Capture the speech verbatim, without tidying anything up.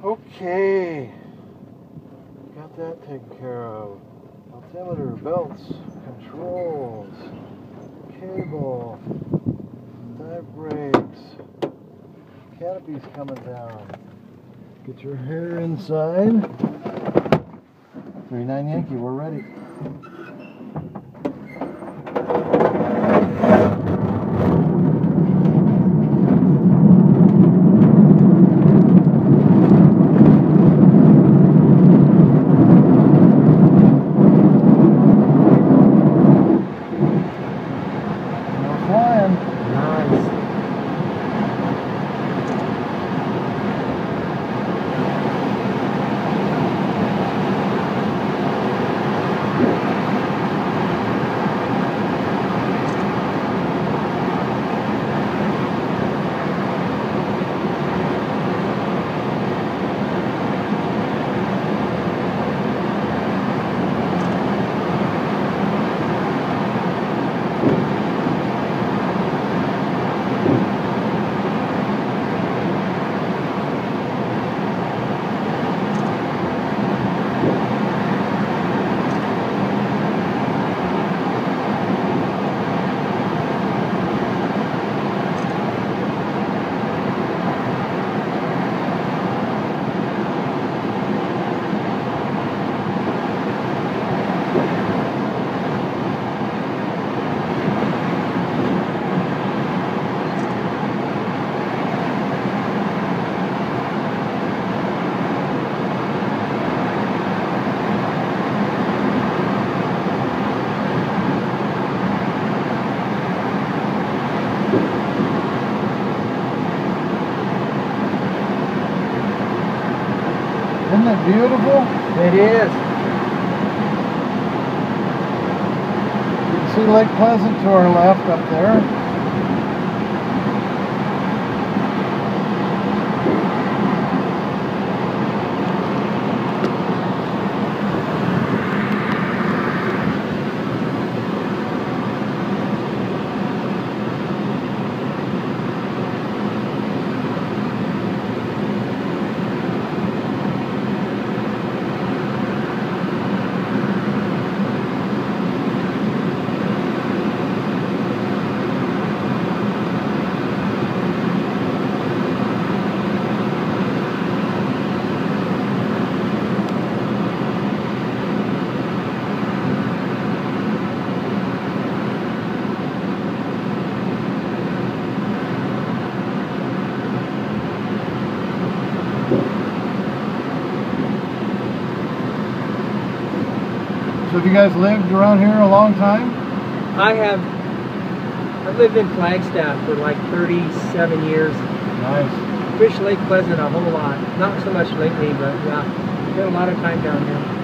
Okay, got that taken care of. Altimeter, belts, controls, cable, dive brakes, canopy's coming down. Get your hair inside. thirty-nine Yankee, we're ready. Isn't it beautiful? It is. You can see Lake Pleasant to our left up there. So have you guys lived around here a long time? I have. I've lived in Flagstaff for like thirty-seven years. Nice. Fished Lake Pleasant a whole lot. Not so much lately, but yeah, spent a lot of time down here.